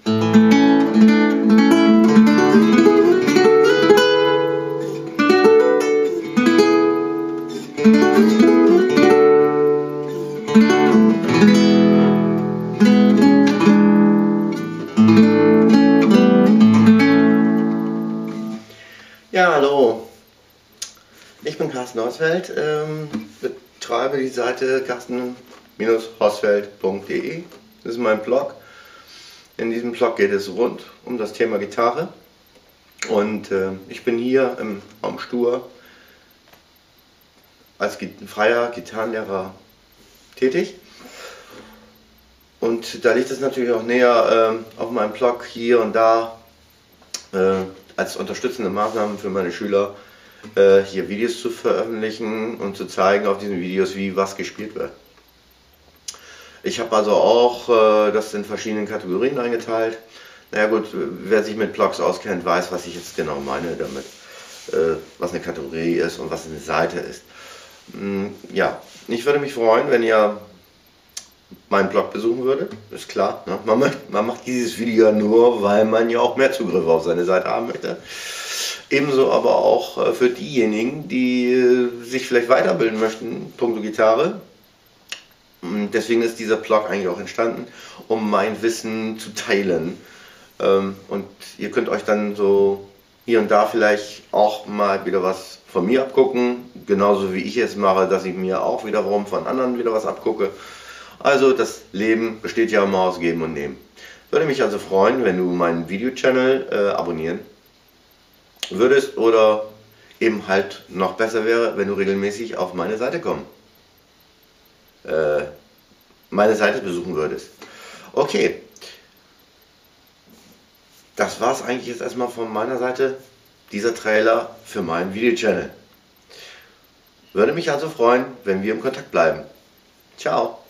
Ja, hallo, ich bin Carsten Hausfeld, betreibe die Seite carsten-hausfeld.de. Das ist mein Blog. In diesem Blog geht es rund um das Thema Gitarre und ich bin hier im Raum Stur als freier Gitarrenlehrer tätig. Und da liegt es natürlich auch näher, auf meinem Blog hier und da als unterstützende Maßnahmen für meine Schüler hier Videos zu veröffentlichen und zu zeigen auf diesen Videos, wie was gespielt wird. Ich habe also auch das in verschiedenen Kategorien eingeteilt. Naja gut, wer sich mit Blogs auskennt, weiß, was ich jetzt genau meine damit, was eine Kategorie ist und was eine Seite ist. Ja, ich würde mich freuen, wenn ihr meinen Blog besuchen würdet, ist klar. Ne? Man macht dieses Video ja nur, weil man ja auch mehr Zugriff auf seine Seite haben möchte. Ebenso aber auch für diejenigen, die sich vielleicht weiterbilden möchten, puncto Gitarre. Deswegen ist dieser Blog eigentlich auch entstanden, um mein Wissen zu teilen. Und ihr könnt euch dann so hier und da vielleicht auch mal wieder was von mir abgucken, genauso wie ich es mache, dass ich mir auch wiederum von anderen wieder was abgucke. Also das Leben besteht ja immer aus Geben und Nehmen. Würde mich also freuen, wenn du meinen Video-Channel abonnieren würdest oder eben halt noch besser wäre, wenn du regelmäßig auf meine Seite meine Seite besuchen würdest. Okay, das war es eigentlich jetzt erstmal von meiner Seite, dieser Trailer für meinen Video-Channel. Würde mich also freuen, wenn wir im Kontakt bleiben. Ciao.